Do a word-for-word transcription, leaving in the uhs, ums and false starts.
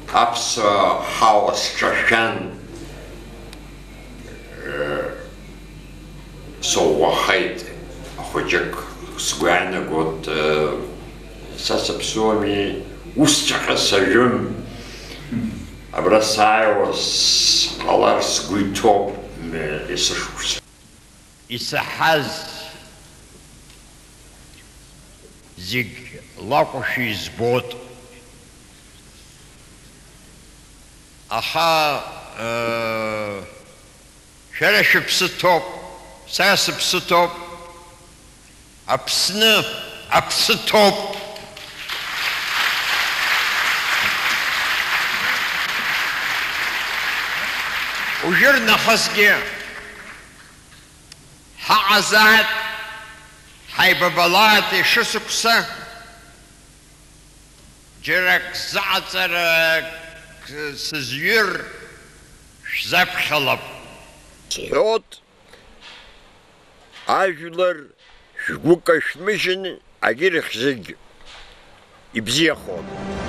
Absa Haus Chashan so wahid Hojak Sguana got Sasapsuami Ustakasajum Abrasaios Alars Guitop Isashus. Isahaz Zig Lakoshis bought Aha Shereship Sutop, Sasip Sutop, Upsnip, Upsutop. Ujir Nafasge Haazat Hybabalat Shusuksa Jirak Zatar Sazur Zapchalab. Hot Ajular Shgukash mission Agirich Zig Ibziachon.